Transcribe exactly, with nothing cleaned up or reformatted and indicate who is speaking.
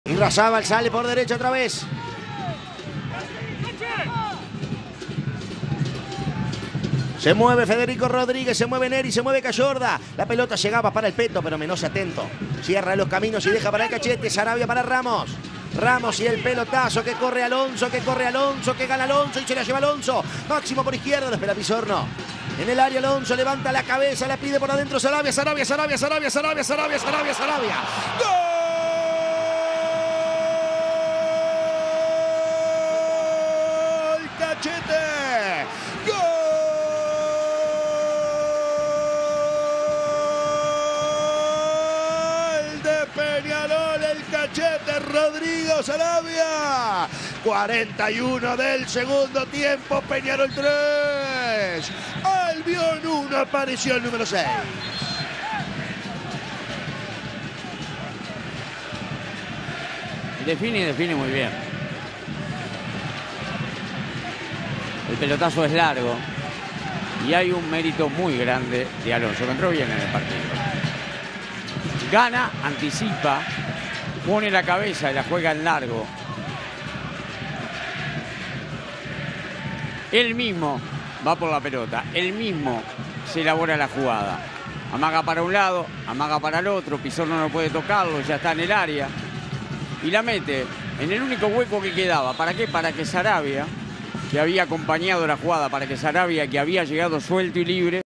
Speaker 1: Irrazábal sale por derecha otra vez. Se mueve Federico Rodríguez, se mueve Neri, se mueve Cayorda. La pelota llegaba para el Peto, pero Menose atento. Cierra los caminos y deja para el Cachete. Sarabia para Ramos. Ramos y el pelotazo que corre Alonso, que corre Alonso, que gana Alonso y se la lleva Alonso. Máximo por izquierda, lo espera Pizorno. En el área Alonso levanta la cabeza, la pide por adentro Sarabia, Sarabia, Sarabia, Sarabia, Sarabia, Sarabia, Sarabia, Sarabia. ¡Gol! Cachete. ¡Gol! Peñarol, el Cachete Rodrigo Sarabia. cuarenta y uno del segundo tiempo, Peñarol tres. Albion uno, apareció el número seis.
Speaker 2: Define y define muy bien. El pelotazo es largo y hay un mérito muy grande de Alonso, que entró bien en el partido. Gana, anticipa, pone la cabeza y la juega en largo. Él mismo va por la pelota, él mismo se elabora la jugada. Amaga para un lado, amaga para el otro, Pizorno no puede tocarlo, ya está en el área. Y la mete en el único hueco que quedaba. ¿Para qué? Para que Sarabia, que había acompañado la jugada, para que Sarabia, que había llegado suelto y libre,